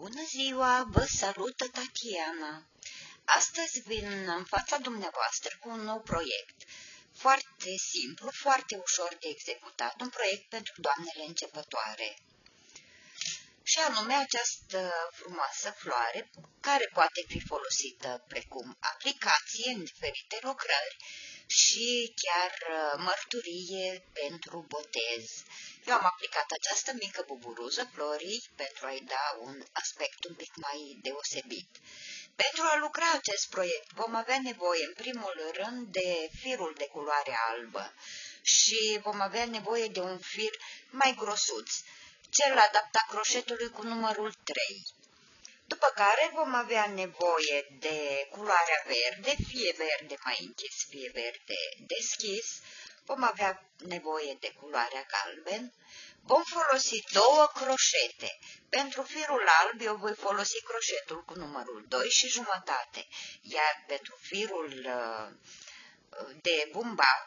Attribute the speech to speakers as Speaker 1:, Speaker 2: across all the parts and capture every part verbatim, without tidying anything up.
Speaker 1: Bună ziua, vă salută Tatiana. Astăzi vin în fața dumneavoastră cu un nou proiect. Foarte simplu, foarte ușor de executat, un proiect pentru doamnele începătoare. Și anume această frumoasă floare, care poate fi folosită precum aplicație în diferite lucrări și chiar mărturie pentru botez. Eu am aplicat această mică buburuză florii pentru a-i da un aspect un pic mai deosebit. Pentru a lucra acest proiect vom avea nevoie în primul rând de firul de culoare albă și vom avea nevoie de un fir mai grosuț, cel adaptat croșetului cu numărul trei. După care vom avea nevoie de culoarea verde, fie verde mai închis, fie verde deschis. Vom avea nevoie de culoarea galben. Vom folosi două croșete. Pentru firul alb eu voi folosi croșetul cu numărul doi și jumătate, iar pentru firul de bumbac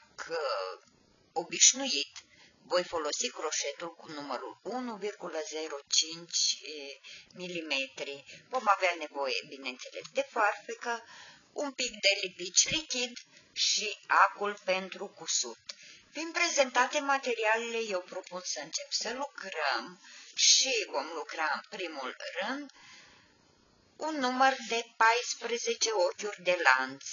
Speaker 1: obișnuit voi folosi croșetul cu numărul unu virgulă zero cinci milimetri. Vom avea nevoie, bineînțeles, de farfecă, un pic de lipici lichid și acul pentru cusut. Fiind prezentate materialele, eu propun să încep să lucrăm și vom lucra în primul rând un număr de paisprezece ochiuri de lanț.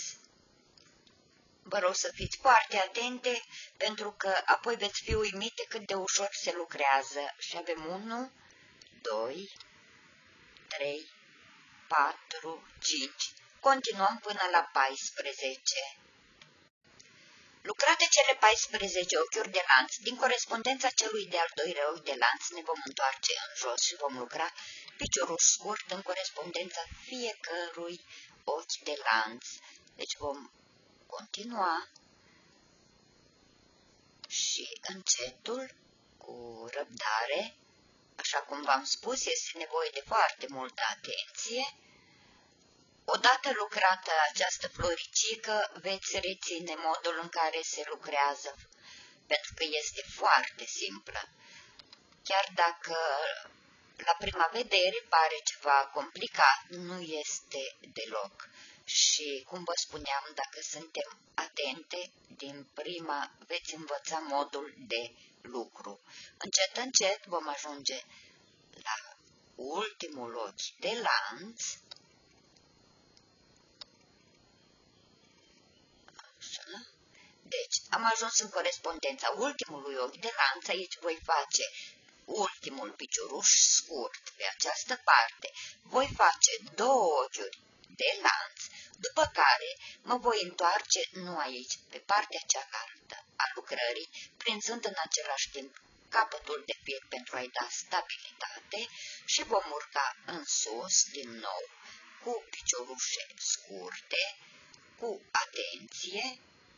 Speaker 1: Vă rog să fiți foarte atente, pentru că apoi veți fi uimite cât de ușor se lucrează. Și avem unu, doi, trei, patru, cinci. Continuăm până la paisprezece. Lucrate cele paisprezece ochiuri de lanț, din corespondența celui de-al doilea ochi de lanț ne vom întoarce în jos și vom lucra picioruș scurt în corespondența fiecărui ochi de lanț. Deci vom continua și încetul, cu răbdare. Așa cum v-am spus, este nevoie de foarte multă atenție. Odată lucrată această floricică, veți reține modul în care se lucrează, pentru că este foarte simplă. Chiar dacă la prima vedere pare ceva complicat, nu este deloc. Și, cum vă spuneam, dacă suntem atente, din prima veți învăța modul de lucru. Încet, încet vom ajunge la ultimul ochi de lanț. Așa. Deci, am ajuns în corespondența ultimului ochi de lanț. Aici voi face ultimul picioruș scurt pe această parte. Voi face două ochiuri de lanț, după care mă voi întoarce nu aici, pe partea cealaltă a lucrării, prinzând în același timp capătul de fir pentru a-i da stabilitate și vom urca în sus din nou cu piciorușe scurte, cu atenție,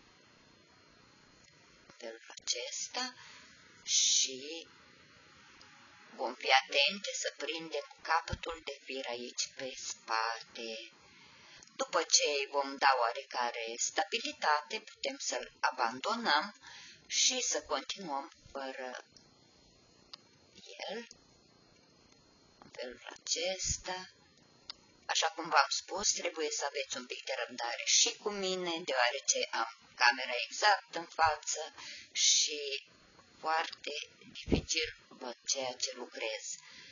Speaker 1: în felul acesta, și vom fi atente să prindem capătul de fir aici pe spate. După ce îi vom da oarecare stabilitate, putem să-l abandonăm și să continuăm fără el, în felul acesta. Așa cum v-am spus, trebuie să aveți un pic de răbdare și cu mine, deoarece am camera exact în față și foarte dificil văd ceea ce lucrez.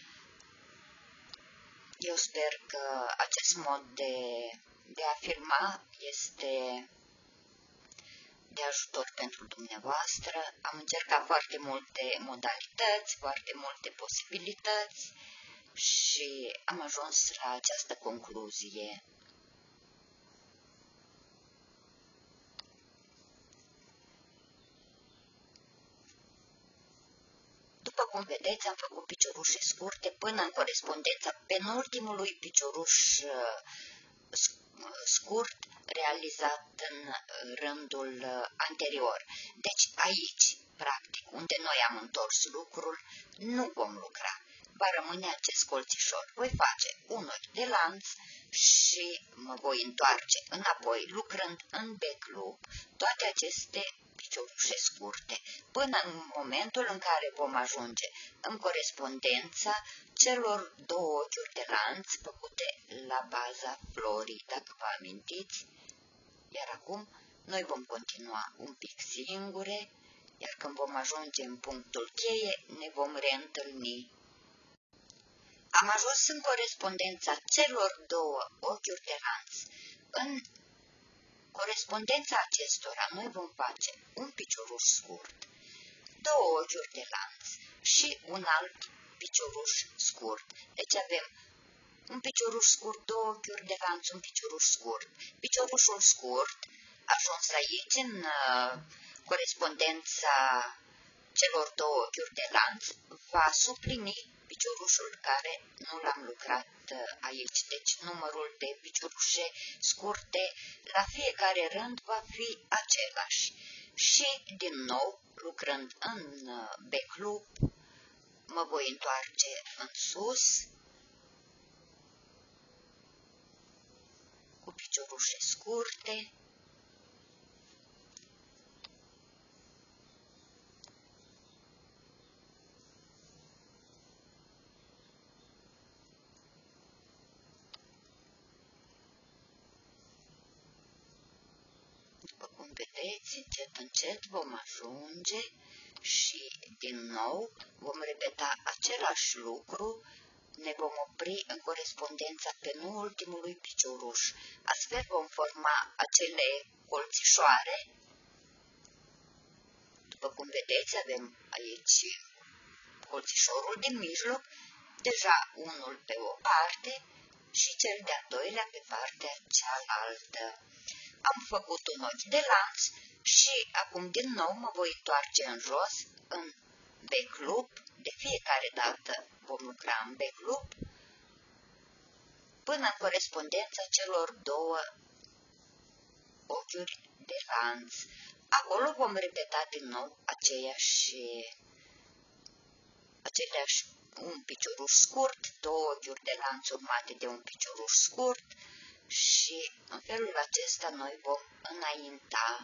Speaker 1: Eu sper că acest mod de, de a filma este de ajutor pentru dumneavoastră. Am încercat foarte multe modalități, foarte multe posibilități și am ajuns la această concluzie. După cum vedeți, am făcut piciorușe scurte până în corespondența penultimului picioruș scurt realizat în rândul anterior. Deci aici, practic, unde noi am întors lucrul, nu vom lucra. Va rămâne acest colțișor. Voi face un ochi de lanț și mă voi întoarce înapoi, lucrând în bec loop toate aceste piciorușe scurte, până în momentul în care vom ajunge în corespondența celor două ochiuri de lanț făcute la baza florii, dacă vă amintiți. Iar acum noi vom continua un pic singure, iar când vom ajunge în punctul cheie, ne vom reîntâlni. Am ajuns în corespondența celor două ochiuri de lanț. În corespondența acestora noi vom face un picioruș scurt, două ochiuri de lanț și un alt picioruș scurt. Deci avem un picioruș scurt, două ochiuri de lanț, un picioruș scurt. Piciorușul scurt, ajuns aici în uh, corespondența celor două ochiuri de lanț, va suplini piciorușul care nu l-am lucrat aici. Deci numărul de piciorușe scurte la fiecare rând va fi același. Și din nou, lucrând în back loop, mă voi întoarce în sus cu piciorușe scurte. Cum vedeți, încet, încet vom ajunge și din nou vom repeta același lucru, ne vom opri în corespondența penultimului picioruș. Astfel vom forma acele colțișoare. După cum vedeți, avem aici colțișorul din mijloc, deja unul pe o parte și cel de-al doilea pe partea cealaltă. Am făcut un ochi de lanț și acum din nou mă voi întoarce în jos, în back loop. De fiecare dată vom lucra în back loop până în corespondența celor două ochiuri de lanț. Acolo vom repeta din nou aceeași, aceleași un picioruș scurt, două ochiuri de lanț urmate de un picioruș scurt și în felul acesta noi vom înainta.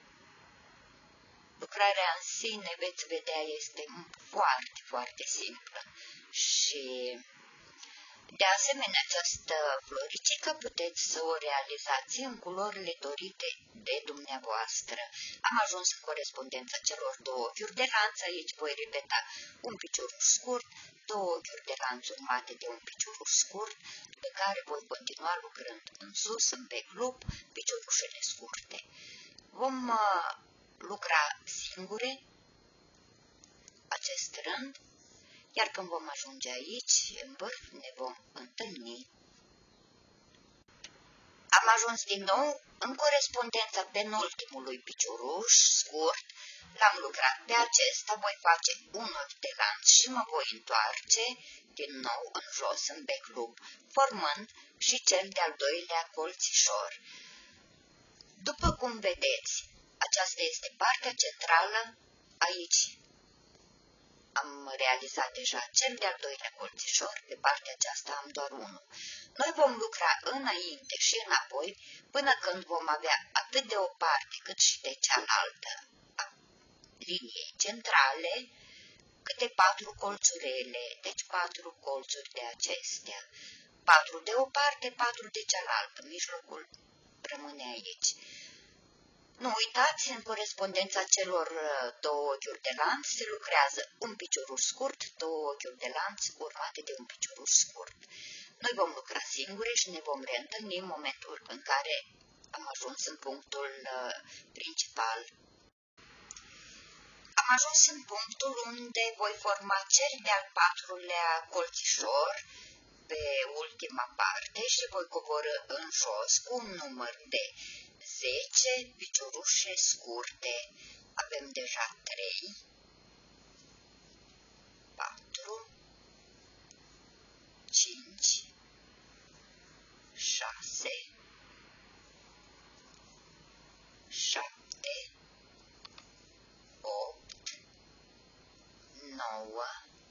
Speaker 1: Lucrarea în sine, veți vedea, este foarte, foarte simplă și de asemenea această floricică puteți să o realizați în culorile dorite de dumneavoastră. Am ajuns în corespondența celor două ochiuri de lanț, aici voi repeta un picioruș scurt, două ochiuri de lanț urmate de un picioruș scurt, pe care voi continua lucrând în sus, în back loop, piciorușele scurte. Vom uh, lucra singure acest rând, iar când vom ajunge aici, în vârf, ne vom întâlni. Am ajuns din nou în corespondența penultimului picioruș scurt, l-am lucrat pe acesta, voi face un ochi de lanț și mă voi întoarce din nou în jos, în back loop, formând și cel de-al doilea colțișor. După cum vedeți, aceasta este partea centrală, aici am realizat deja cel de-al doilea colțișor, pe partea aceasta am doar unul. Noi vom lucra înainte și înapoi până când vom avea atât de o parte cât și de cealaltă a liniei centrale, câte patru colțurele, deci patru colțuri de acestea. Patru de o parte, patru de cealaltă, mijlocul rămâne aici. Nu uitați, în corespondența celor două ochiuri de lanț se lucrează un picioruș scurt, două ochiuri de lanț urmate de un picioruș scurt. Noi vom lucra singuri și ne vom reîntâlni în momentul în care am ajuns în punctul principal. Am ajuns în punctul unde voi forma cel de-al patrulea colțișor pe ultima parte și voi coborî în jos cu un număr de zece piciorușe scurte. Avem deja trei, patru, cinci, șase, șapte, opt, nouă,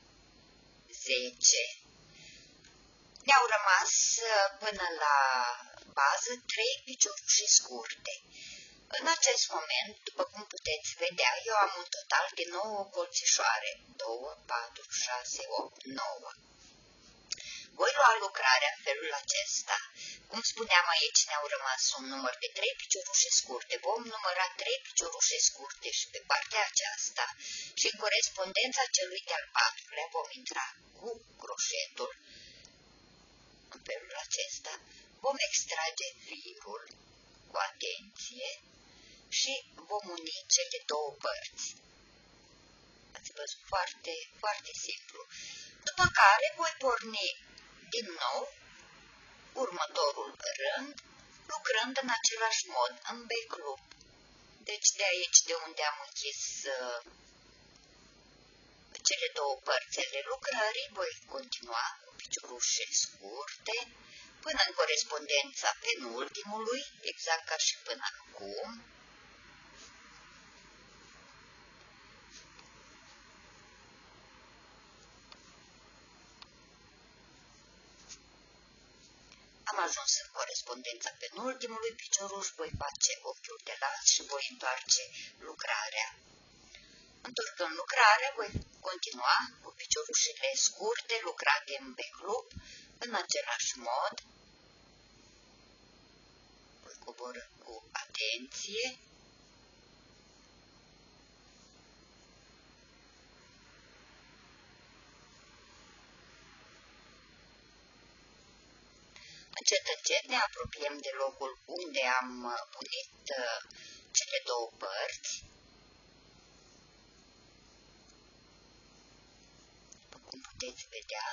Speaker 1: zece. Ne-au rămas până la bază trei piciorușe scurte. În acest moment, după cum puteți vedea, eu am un total de nouă colțișoare. doi, patru, șase, opt, nouă. Voi lua lucrarea în felul acesta. Cum spuneam, aici ne-au rămas un număr de trei piciorușe scurte. Vom număra trei piciorușe scurte și pe partea aceasta și în corespondența celui de-al patrulea vom intra cu croșetul. În felul acesta vom extrage firul cu atenție și vom uni cele două părți. Ați văzut, foarte, foarte simplu. După care voi porni din nou următorul rând, lucrând în același mod, în back loop. Deci de aici, de unde am închis uh, cele două părți ale lucrării, voi continua cu piciorușe scurte până în corespondența penultimului, exact ca și până acum. Am ajuns în corespondența penultimului picioruș, voi face ochiul de las și voi întoarce lucrarea. Întorcând lucrarea, voi continua cu piciorușele scurte lucrate în back loop, în același mod. Voi coborî cu atenție. Încet, încet ne apropiem de locul unde am unit uh, cele două părți. După cum puteți vedea,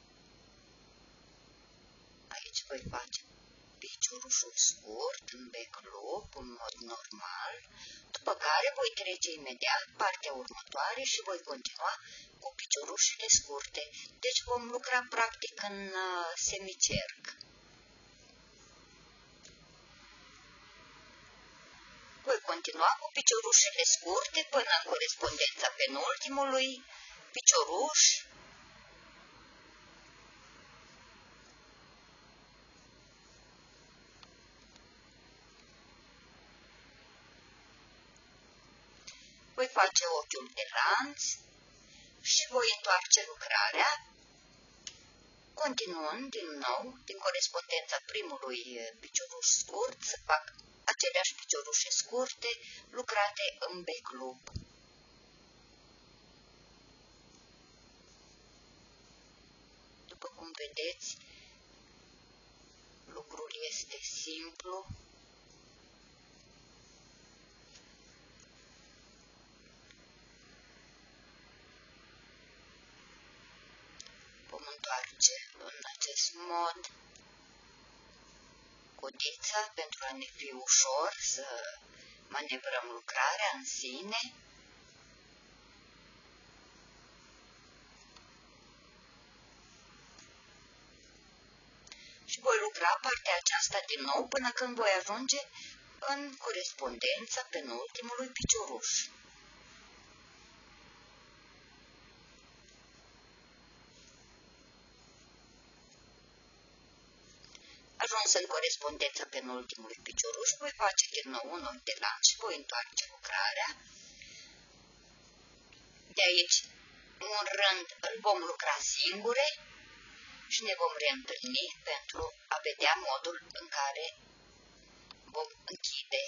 Speaker 1: aici voi face piciorușul scurt în back loop, în mod normal, după care voi trece imediat partea următoare și voi continua cu piciorușele scurte. Deci vom lucra practic în uh, semicerc. Voi continua cu piciorușele scurte până în corespondența penultimului picioruș. Voi face ochiul de lanț și voi întoarce lucrarea, continuând din nou din corespondența primului picioruș scurt să fac aceleași piciorușe scurte lucrate în back loop. După cum vedeți, lucrul este simplu. Vom întoarce în acest mod codița pentru a ne fi ușor să manevrăm lucrarea în sine. Și voi lucra partea aceasta din nou până când voi ajunge în corespondența penultimului picioruș. Ajuns în corespondența penultimului picioruș, voi face din nou un ochi de lanț și voi întoarce lucrarea. De aici, un rând îl vom lucra singure și ne vom reîntâlni pentru a vedea modul în care vom închide.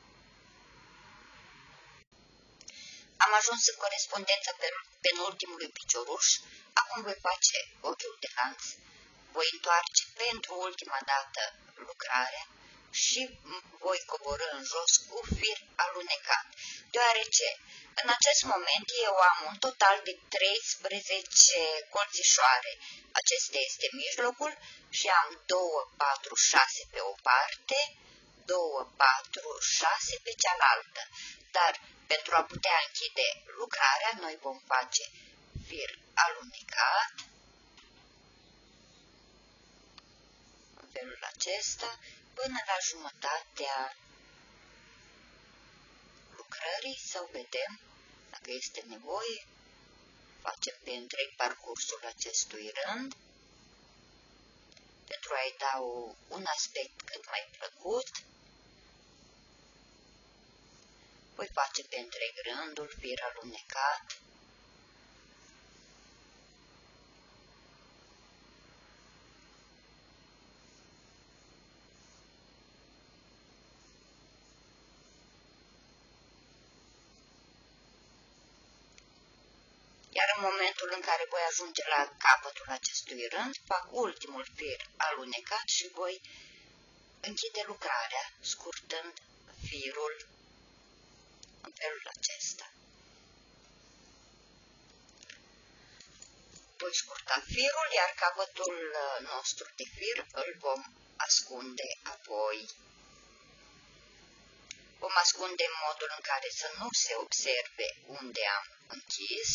Speaker 1: Am ajuns în corespondența penultimului picioruș, acum voi face ochiul de lanț. Voi întoarce pentru ultima dată lucrarea și voi coborî în jos cu fir alunecat, deoarece în acest moment eu am un total de treisprezece colțișoare. Acesta este mijlocul și am doi, patru, șase pe o parte, doi, patru, șase pe cealaltă. Dar pentru a putea închide lucrarea, noi vom face fir alunecat. În felul acesta, până la jumătatea lucrării sau vedem dacă este nevoie, facem pe întreg parcursul acestui rând pentru a-i da o, un aspect cât mai plăcut. Voi face pe întreg rândul fir alunecat. Iar în momentul în care voi ajunge la capătul acestui rând, fac ultimul fir alunecat și voi închide lucrarea, scurtând firul în felul acesta. Voi scurta firul, iar capătul nostru de fir îl vom ascunde apoi. Vom ascunde în modul în care să nu se observe unde am închis.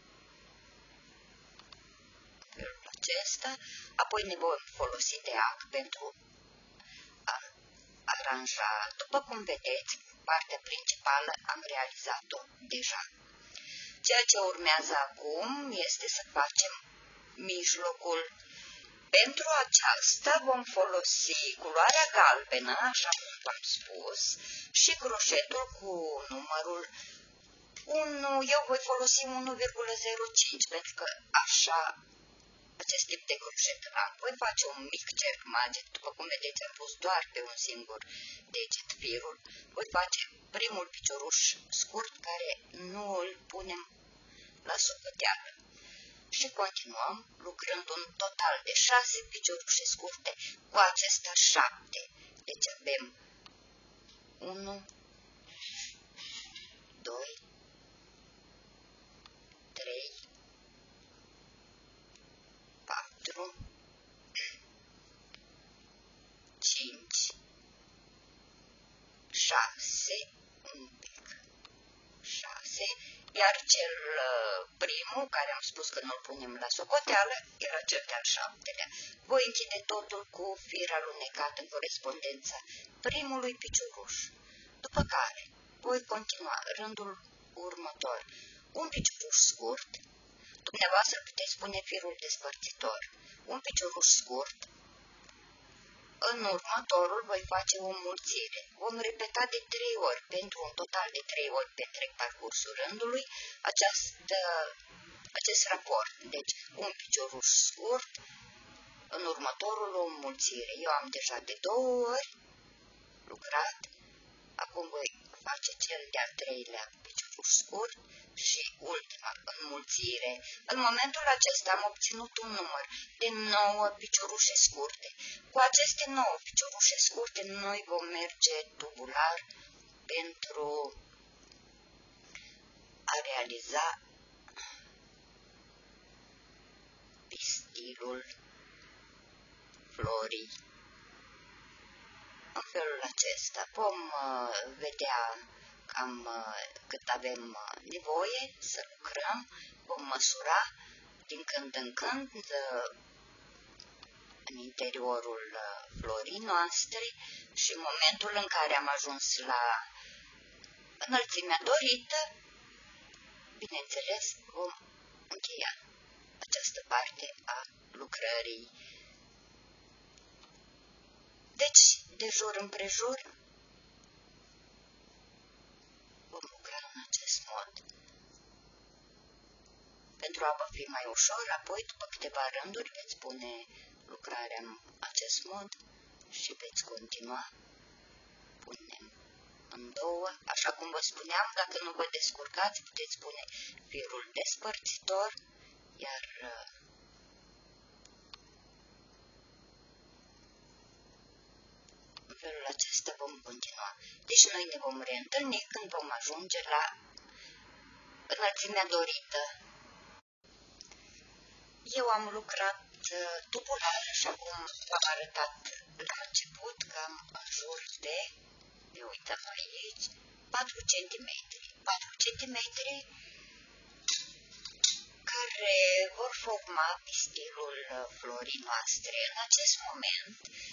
Speaker 1: Felul acesta. Apoi ne vom folosi de ac pentru a aranja. După cum vedeți, partea principală am realizat-o deja. Ceea ce urmează acum este să facem mijlocul. Pentru aceasta vom folosi culoarea galbenă, așa cum v-am spus, și croșetul cu numărul unu. Eu voi folosi unu virgulă zero cinci, pentru că așa acest tip de croșet am. Voi face un mic cerc magic, după cum vedeți am pus doar pe un singur deget firul. Voi face primul picioruș scurt care nu îl punem la socoteală. Și continuăm lucrând un total de șase piciorușe scurte, cu acestea șapte. Deci avem unu, doi, trei, patru, cinci, șase, un pic, șase, iar cel primul, care am spus că nu-l punem la socoteală, era cel de-al șaptelea. Voi închide totul cu fir alunecat în corespondența primului picioruș. După care voi continua rândul următor. Un picioruș scurt, dumneavoastră puteți pune firul despărțitor. Un picioruș scurt. În următorul voi face o înmulțire. Vom repeta de trei ori, pentru un total de trei ori pe întreg parcursul rândului, această, acest raport. Deci, un picioruș scurt, în următorul o înmulțire. Eu am deja de două ori lucrat, acum voi face cel de-al treilea picioruș scurt și ultima înmulțire. În momentul acesta am obținut un număr de nouă piciorușe scurte. Cu aceste nouă piciorușe scurte noi vom merge tubular pentru a realiza pistilul florii. În felul acesta vom uh, vedea cam uh, cât avem uh, nevoie să lucrăm, vom măsura din când în când uh, în interiorul uh, florii noastre și în momentul în care am ajuns la înălțimea dorită, bineînțeles, vom încheia această parte a lucrării. Deci, de jur împrejur, vom lucra în acest mod. Pentru a vă fi mai ușor, apoi, după câteva rânduri, veți pune lucrarea în acest mod și veți continua. Punem în două, așa cum vă spuneam, dacă nu vă descurcați, puteți pune firul despărțitor, iar în felul acesta vom continua. Deci noi ne vom reîntâlni când vom ajunge la înălțimea dorită. Eu am lucrat tubular, așa cum v-am arătat la început, cam în jur de, ne uităm aici, patru centimetri. patru centimetri care vor forma pistilul florii noastre. În acest moment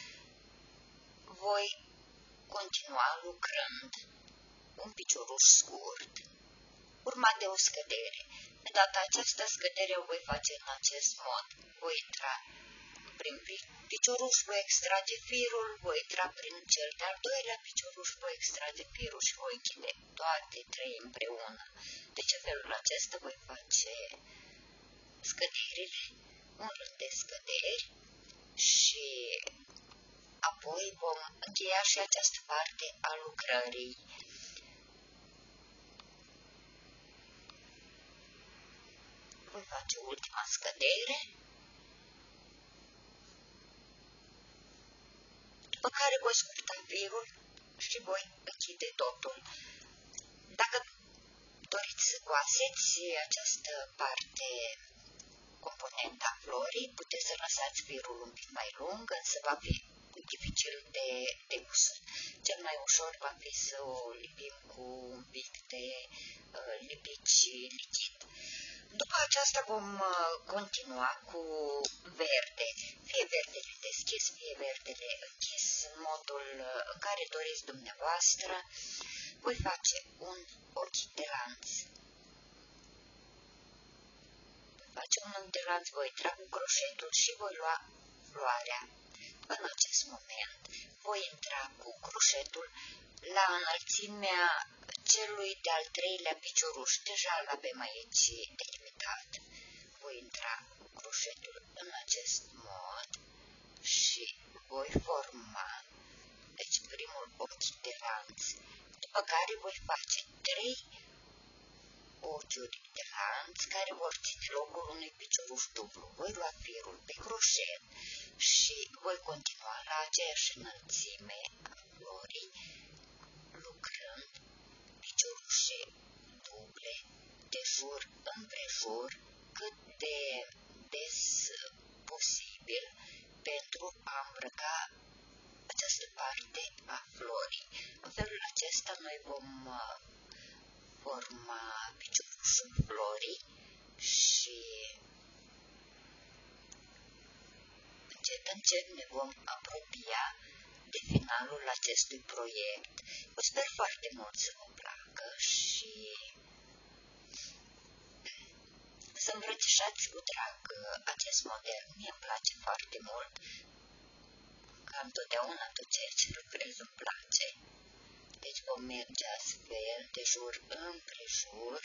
Speaker 1: voi continua lucrând un picioruș scurt, urmat de o scădere. De data aceasta, scăderea o voi face în acest mod. Voi intra prin picioruș, voi extrage firul, voi intra prin cel de-al doilea picioruș, voi extrage firul și voi închide toate trei împreună. Deci în felul acesta voi face scăderile, un rând de scăderi și apoi vom încheia și această parte a lucrării. Voi face ultima scădere, după care voi scurta firul și voi închide totul. Dacă doriți să coaseți această parte, componenta florii, puteți să lăsați firul un pic mai lung, însă va fi dificil de, de cusut. Cel mai ușor va fi să o lipim cu un pic de uh, lipici lichid. După aceasta vom uh, continua cu verde, fie verdele deschis, fie verdele închis, în modul uh, în care doriți dumneavoastră. Voi face un ochi de lanț. Voi face un ochi de lanț, voi trag cu croșetul și voi lua floarea. În acest moment voi intra cu croșetul la înălțimea celui de-al treilea picioruș. Deja l-avem aici delimitat. Voi intra cu croșetul în acest mod și voi forma, deci primul ochi de lanț, după care voi face trei ochiuri de lanț care vor ține locul unui picioruș dublu. Voi lua firul pe croșet și voi continua la aceeași înălțime a florii, lucrând piciorușe duble de jur împrejur cât de des posibil pentru a îmbrăca această parte a florii. În felul acesta noi vom forma piciorușul florii și încet, încet ne vom apropia de finalul acestui proiect. Vă sper foarte mult să vă placă și să îmbrățișați cu drag acest model. Mie îmi place foarte mult, ca întotdeauna tot ceea ce lucrez îmi place. Deci vom merge astfel de jur împrejur.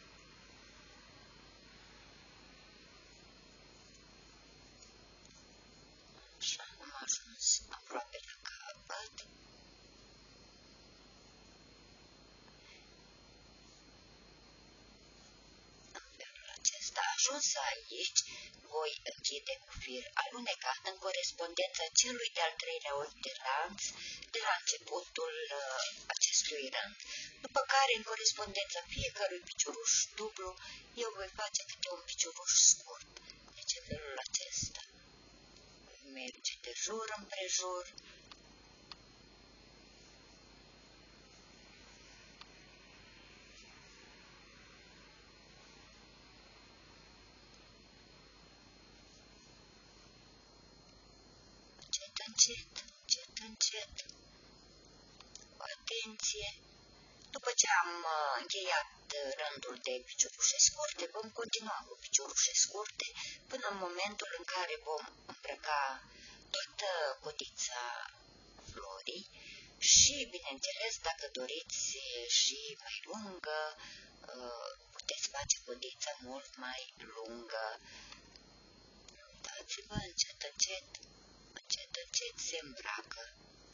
Speaker 1: Așa, am ajuns aproape la capăt. În felul acesta, ajuns aici, voi închide cu fir alunecat în corespondența celui de-al treilea ochi de lanț de la începutul uh, acestui rând, după care în corespondența fiecărui picioruș dublu eu voi face câte un picioruș scurt. Deci în felul acesta merge de jur împrejur. Încet, încet, încet, încet, cu atenție. După ce am uh, încheiat rândul de piciorușe scurte, vom continua cu piciorușe scurte până în momentul în care vom îmbrăca toată codița florii și, bineînțeles, dacă doriți și mai lungă, uh, puteți face codița mult mai lungă. Uitați-vă, încet, încet, încet, încet se îmbracă.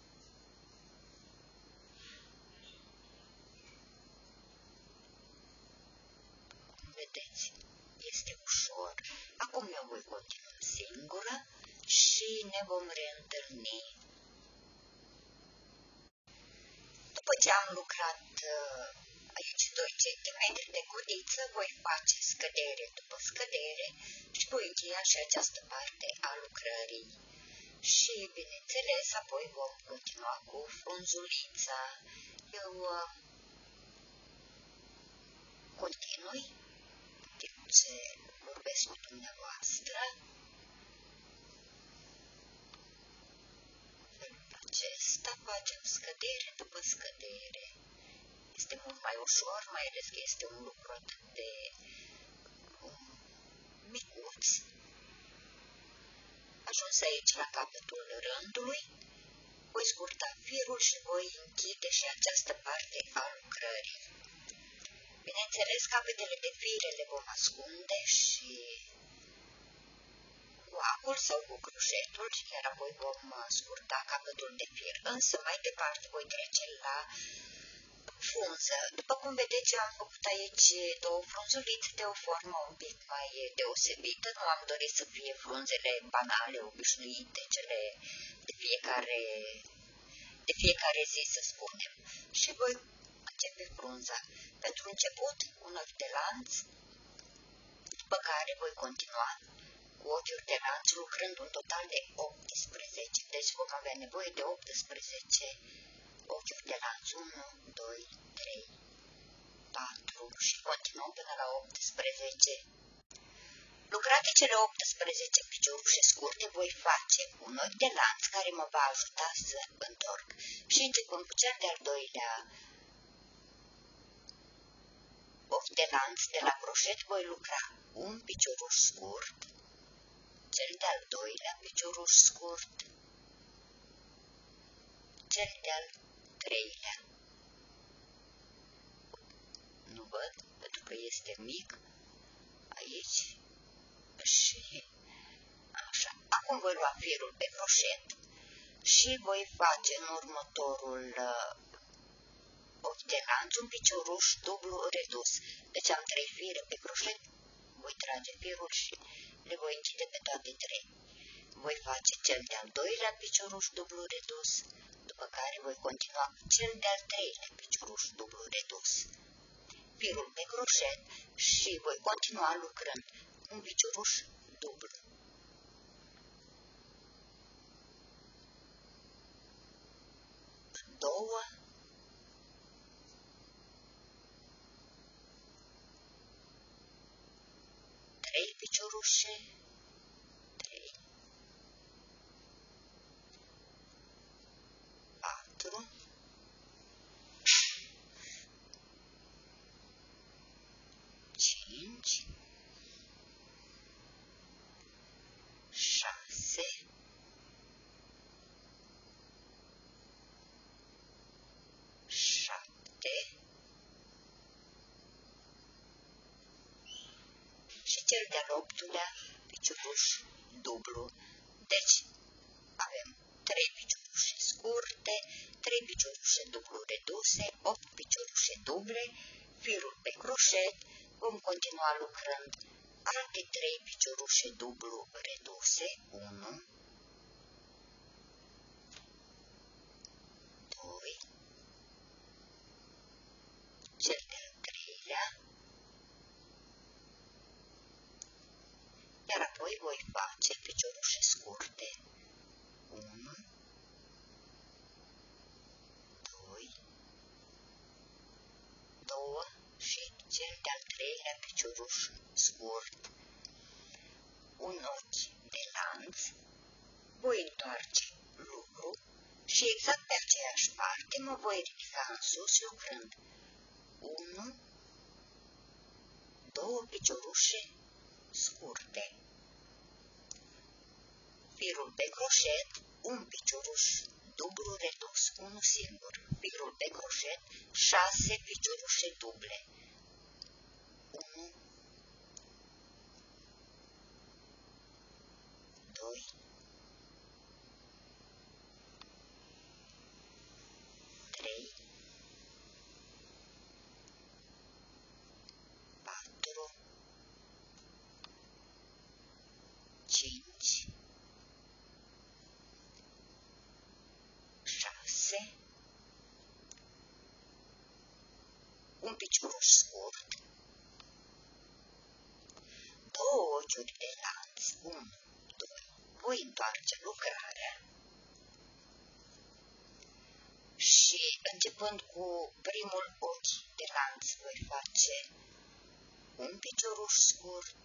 Speaker 1: Vedeți, este ușor. Acum eu voi continua singură și ne vom reîntâlni. După ce am lucrat uh, aici doi centimetri de codiță, voi face scădere după scădere și voi încheia și această parte a lucrării. Și, bineînțeles, apoi vom continua cu frunzulița. Eu uh, continui timp ce vorbesc cu dumneavoastră. În felul acesta facem scădere după scădere. Este mult mai ușor, mai ales că este un lucru atât de um, micuț. Ajuns aici la capătul rândului, voi scurta firul și voi închide și această parte a lucrării. Bineînțeles, capetele de fire le vom ascunde și cu acul sau cu croșetul, iar apoi vom scurta capătul de fir. Însă mai departe voi trece la frunză. După cum vedeți, eu am făcut aici două frunzulițe de o formă un pic mai deosebită. Nu am dorit să fie frunzele banale, obișnuite, cele de fiecare, de fiecare zi, să spunem. Și voi începe frunza. Pentru început, un ochi de lanț, după care voi continua cu ochiuri de lanț, lucrând un total de optsprezece. Deci vom avea nevoie de optsprezece ochiuri de lanț. unu, doi, trei, patru și continuăm până la optsprezece. Lucrate cele optsprezece piciorușe scurte, voi face un ochi de lanț care mă va ajuta să întorc. Și începând cu cel de-al doilea ochi de lanț de la croșet, voi lucra un picioruș scurt, cel de-al doilea picioruș scurt, cel de-al treilea. Nu văd, pentru că este mic aici și așa. Acum voi lua firul pe croșet și voi face în următorul uh, ochi de lanț un picioruș dublu redus. Deci am trei fire pe croșet, voi trage firul și le voi închide pe toate trei. Voi face cel de-al doilea picioruș dublu redus, după care voi continua cu cel de-al treilea picioruș dublu redus, firul pe croșet și voi continua lucrând un picioruș dublu. Două, trei piciorușe, trei, patru, cinci, șase, șapte și cel de-al optulea picioruș dublu. Deci avem trei piciorușe scurte, trei piciorușe dublu reduse, opt piciorușe duble, firul pe croșet, vom continua lucrând alte trei piciorușe dublu reduse, unu, doi, cel de-al treilea, iar apoi voi face piciorușe scurte, unu, doi, doi și cel de-al treilea picioruș scurt, un ochi de lanț, voi întoarce lucru și exact pe aceeași parte mă voi ridica în sus lucrând unu, două piciorușe scurte, firul pe croșet, un picioruș dublu redus, unul singur, firul pe croșet, șase piciorușe duble, unu, doi, trei, patru, cinci, șase, un picioruș scurt, două ochiuri de lanț, unu, doi, voi întoarce lucrarea și începând cu primul ochi de lanț voi face un picioruș scurt,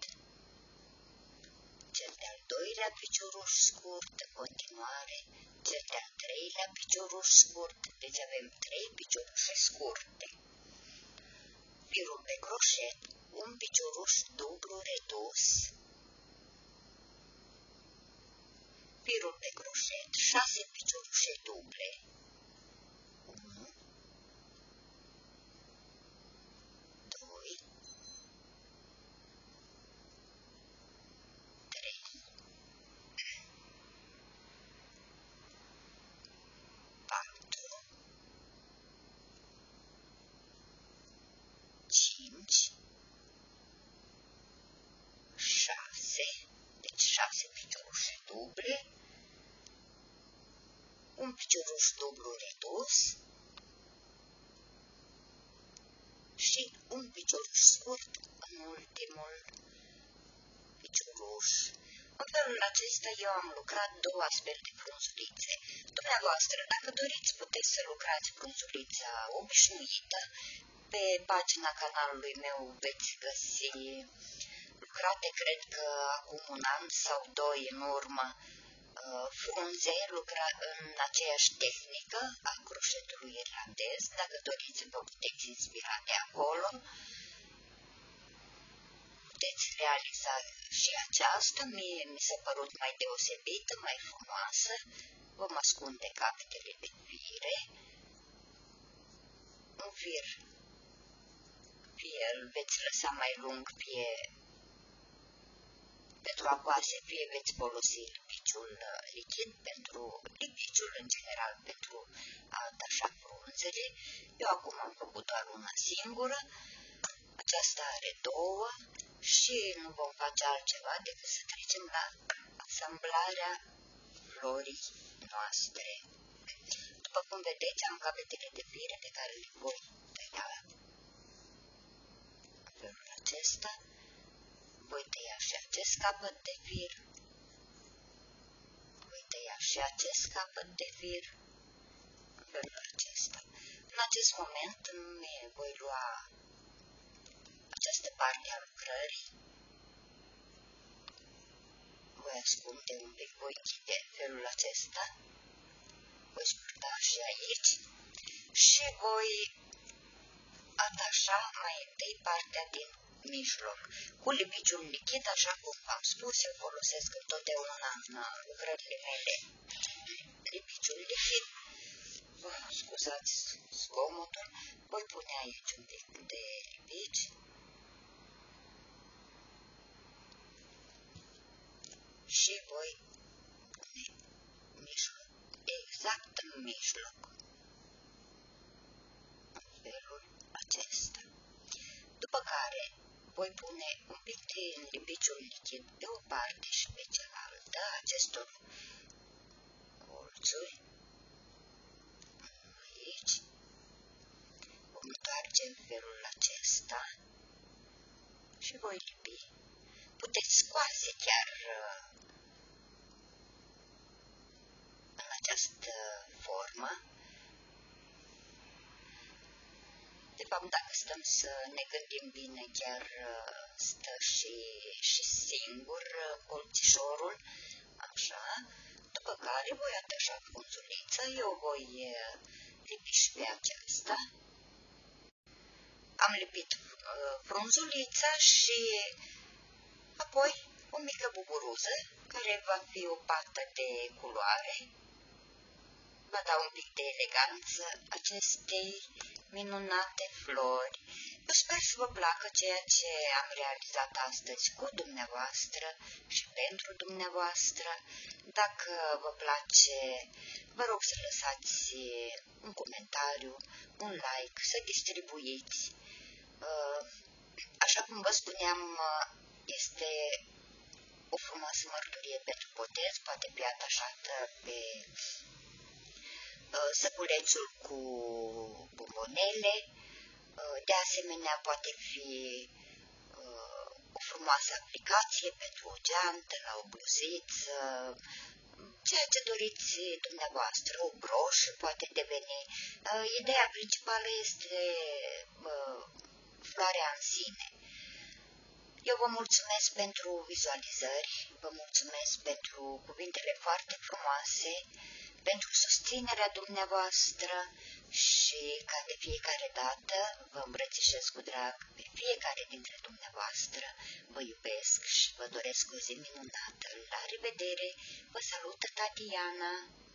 Speaker 1: cel de-al doilea picioruș scurt, în continuare, cel de-al treilea picioruș scurt, deci avem trei piciorușe scurte, firul pe croșet, un picioruș dublu redus, firul de croșet, șase piciorușe duble, unu, doi, trei, patru, cinci, șase, deci șase piciorușe duble, un picioruș dublu redus și un picioruș scurt în ultimul picioruș. În felul acesta eu am lucrat două astfel de frunzulițe. Dumneavoastră, dacă doriți, puteți să lucrați frunzulița obișnuită. Pe pagina canalului meu veți găsi lucrate, cred că acum un an sau doi în urmă, frunze lucra în aceeași tehnică a croșetului irlandez. Dacă doriți, vă puteți inspira de acolo. Puteți realiza și aceasta. Mie mi s-a părut mai deosebită, mai frumoasă. Vom ascunde capetele de fire. Un fir fie îl veți lăsa mai lung, fie pentru a coase, fie veți folosi lipiciul lichid, pentru lipiciul în general, pentru a atașa frunzele. Eu acum am făcut doar una singură, aceasta are două și nu vom face altceva decât să trecem la asamblarea florii noastre. După cum vedeți, am capetele de fire pe care le voi tăia în felul acesta. Voi tăia și acest capăt de fir, voi tăia și acest capăt de fir, în felul acesta. În acest moment îmi voi lua această parte a lucrării, voi ascunde un pic, voi închide în felul acesta, voi scurta și aici și voi atașa mai întâi partea din mijloc. Cu lipiciul lichid, așa cum v-am spus, eu folosesc întotdeauna în lucrările mele lipiciul lichid. Oh, scuzați zgomotul. Voi pune aici un pic de lipici și voi pune mijloc, exact în mijloc, în felul acesta. După care voi pune un pic de lipiciul lichid pe o parte și pe cealaltă acestor colțuri. Aici vom întoarce în felul acesta și voi lipi. Puteți scoase chiar în această formă. De fapt, dacă stăm să ne gândim bine, chiar stă și, și singur colțișorul, așa, după care voi atașa frunzulița, eu voi lipi și pe aceasta. Am lipit frunzulița și apoi o mică buburuză, care va fi o pată de culoare, va da un pic de eleganță acestei minunate flori. Eu sper să vă placă ceea ce am realizat astăzi cu dumneavoastră și pentru dumneavoastră. Dacă vă place, vă rog să lăsați un comentariu, un like, să distribuiți. Așa cum vă spuneam, este o frumoasă mărturie pentru botez, poate fi atașată pe săculețul cu bombonele, de asemenea poate fi o frumoasă aplicație pentru o geantă, la o bluziță, ceea ce doriți dumneavoastră, o broșă poate deveni. Ideea principală este floarea în sine. Eu vă mulțumesc pentru vizualizări, vă mulțumesc pentru cuvintele foarte frumoase, pentru susținerea dumneavoastră și ca de fiecare dată vă îmbrățișez cu drag pe fiecare dintre dumneavoastră, vă iubesc și vă doresc o zi minunată. La revedere, vă salută Tatiana!